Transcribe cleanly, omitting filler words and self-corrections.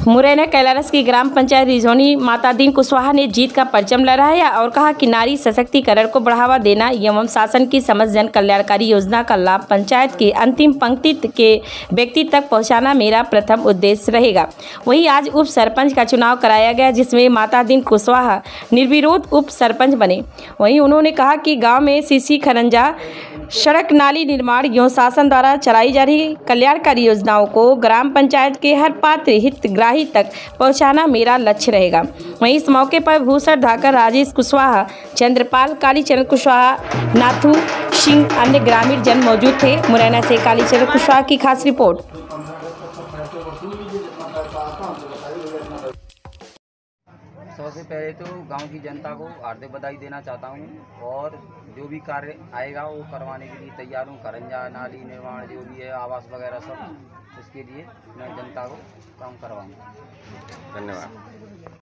मुरैना कैलारस की ग्राम पंचायत रिझोनी माता दीन कुशवाहा ने जीत का परचम लहराया और कहा कि नारी सशक्तिकरण को बढ़ावा देना एवं शासन की समस्त जन कल्याणकारी योजना का लाभ पंचायत के अंतिम पंक्ति के व्यक्ति तक पहुंचाना मेरा प्रथम उद्देश्य रहेगा। वहीं आज उप सरपंच का चुनाव कराया गया, जिसमें माता दीन कुशवाहा निर्विरोध उप सरपंच बने। वहीं उन्होंने कहा कि गाँव में सीसी खरंजा, सड़क, नाली निर्माण एवं शासन द्वारा चलाई जा रही कल्याणकारी योजनाओं को ग्राम पंचायत के हर पात्र हितग्राही तक पहुंचाना मेरा लक्ष्य रहेगा। वहीं इस मौके पर भूषण धाकर, राजेश कुशवाहा, चंद्रपाल, कालीचरण कुशवाहा, नाथू सिंह, अन्य ग्रामीण जन मौजूद थे। मुरैना से कालीचरण कुशवाहा की खास रिपोर्ट। सबसे पहले तो गांव की जनता को हार्दिक बधाई देना चाहता हूं और जो भी कार्य आएगा वो करवाने के लिए तैयार हूं। खरंजा, नाली निर्माण, जो भी है, आवास वगैरह सब, उसके लिए मैं जनता को काम करवाऊंगा। धन्यवाद।